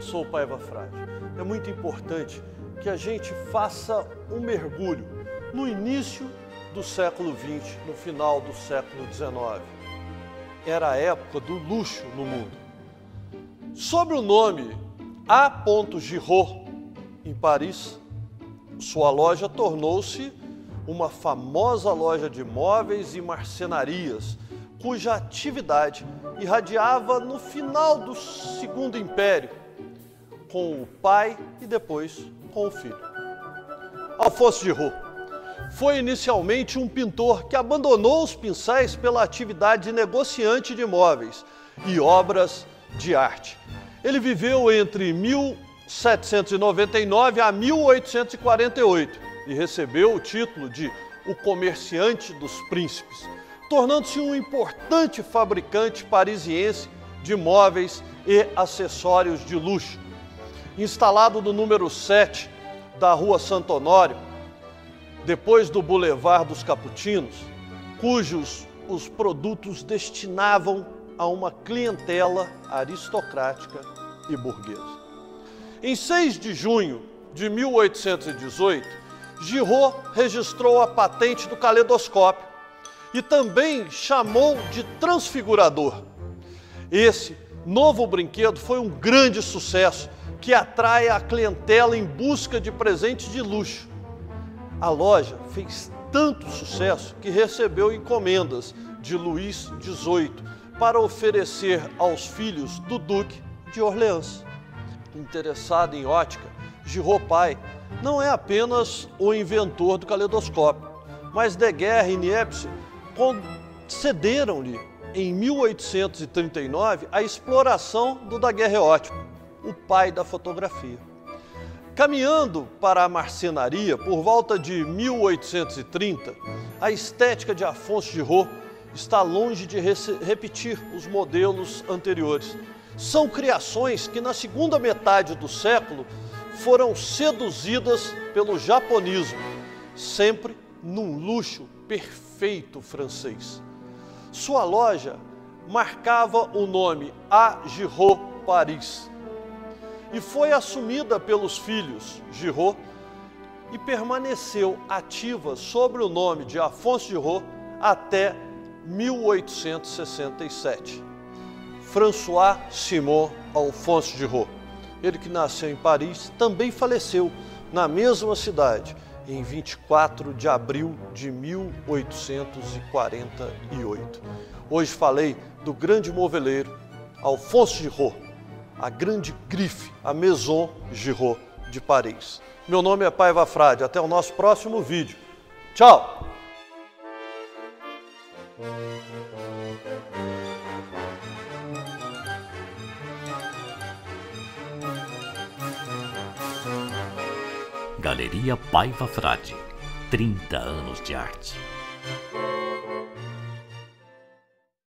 sou o Paiva Frade. É muito importante que a gente faça um mergulho no início do século XX, no final do século XIX. Era a época do luxo no mundo. Sob o nome A. Giraud, em Paris, sua loja tornou-se uma famosa loja de móveis e marcenarias, cuja atividade irradiava no final do Segundo Império, com o pai e depois com o filho. Alphonse Giraud foi inicialmente um pintor que abandonou os pincéis pela atividade de negociante de móveis e obras de arte. Ele viveu entre 1799 a 1848 e recebeu o título de o comerciante dos príncipes, tornando-se um importante fabricante parisiense de móveis e acessórios de luxo. Instalado no número 7 da Rua Santo Honório, depois do Boulevard dos Capuchinhos, cujos os produtos destinavam a uma clientela aristocrática e burguesa. Em 6 de junho de 1818, Giraud registrou a patente do caleidoscópio e também chamou de transfigurador. Esse novo brinquedo foi um grande sucesso que atrai a clientela em busca de presentes de luxo. A loja fez tanto sucesso que recebeu encomendas de Luís XVIII para oferecer aos filhos do Duque de Orleans. Interessado em ótica, Giraud pai não é apenas o inventor do caleidoscópio, mas Daguerre e Niepce concederam-lhe, em 1839, a exploração do daguerreótipo, o pai da fotografia. Caminhando para a marcenaria, por volta de 1830, a estética de Alphonse Giraud está longe de repetir os modelos anteriores. São criações que, na segunda metade do século, foram seduzidas pelo japonismo, sempre num luxo perfeito francês. Sua loja marcava o nome A. Giraud Paris e foi assumida pelos filhos Giraud e permaneceu ativa sob o nome de Alphonse Giraud até 1867. François Simon Alphonse Giraud, ele que nasceu em Paris, também faleceu na mesma cidade em 24 de abril de 1848. Hoje falei do grande moveleiro Alphonse Giraud, a grande grife, a Maison Giraud de Paris. Meu nome é Paiva Frade, até o nosso próximo vídeo. Tchau! Galeria Paiva Frade, 30 anos de arte.